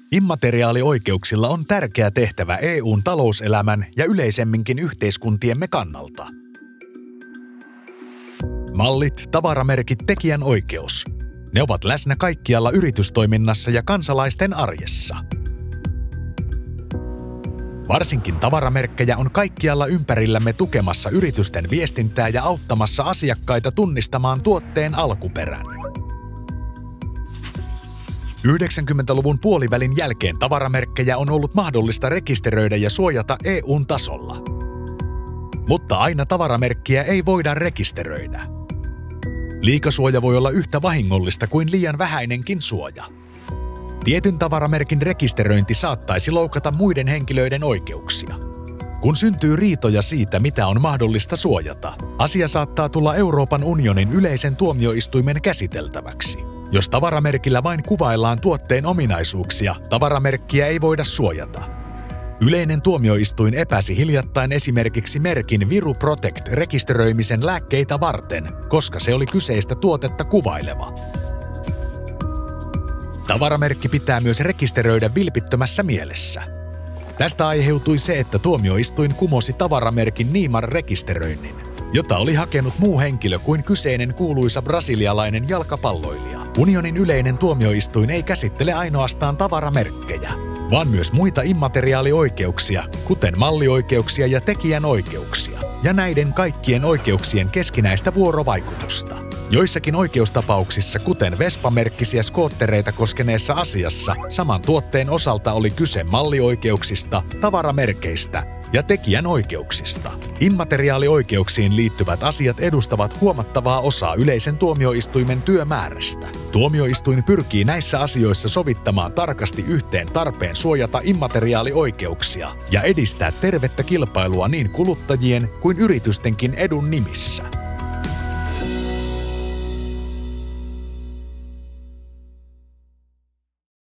Immateriaalioikeuksilla on tärkeä tehtävä EU:n talouselämän ja yleisemminkin yhteiskuntiemme kannalta. Mallit, tavaramerkit, tekijänoikeus. Ne ovat läsnä kaikkialla yritystoiminnassa ja kansalaisten arjessa. Varsinkin tavaramerkkejä on kaikkialla ympärillämme tukemassa yritysten viestintää ja auttamassa asiakkaita tunnistamaan tuotteen alkuperän. 90-luvun puolivälin jälkeen tavaramerkkejä on ollut mahdollista rekisteröidä ja suojata EU:n tasolla. Mutta aina tavaramerkkiä ei voida rekisteröidä. Liikasuoja voi olla yhtä vahingollista kuin liian vähäinenkin suoja. Tietyn tavaramerkin rekisteröinti saattaisi loukata muiden henkilöiden oikeuksia. Kun syntyy riitoja siitä, mitä on mahdollista suojata, asia saattaa tulla Euroopan unionin yleisen tuomioistuimen käsiteltäväksi. Jos tavaramerkillä vain kuvaillaan tuotteen ominaisuuksia, tavaramerkkiä ei voida suojata. Yleinen tuomioistuin epäsi hiljattain esimerkiksi merkin Viru Protect rekisteröimisen lääkkeitä varten, koska se oli kyseistä tuotetta kuvaileva. Tavaramerkki pitää myös rekisteröidä vilpittömässä mielessä. Tästä aiheutui se, että tuomioistuin kumosi tavaramerkin Neymar-rekisteröinnin, jota oli hakenut muu henkilö kuin kyseinen kuuluisa brasilialainen jalkapalloilija. Unionin yleinen tuomioistuin ei käsittele ainoastaan tavaramerkkejä, vaan myös muita immateriaalioikeuksia, kuten mallioikeuksia ja tekijänoikeuksia, ja näiden kaikkien oikeuksien keskinäistä vuorovaikutusta. Joissakin oikeustapauksissa, kuten Vespa-merkkisiä skoottereita koskeneessa asiassa, saman tuotteen osalta oli kyse mallioikeuksista, tavaramerkeistä ja tekijänoikeuksista. Immateriaalioikeuksiin liittyvät asiat edustavat huomattavaa osaa yleisen tuomioistuimen työmäärästä. Tuomioistuin pyrkii näissä asioissa sovittamaan tarkasti yhteen tarpeen suojata immateriaalioikeuksia ja edistää tervettä kilpailua niin kuluttajien kuin yritystenkin edun nimissä.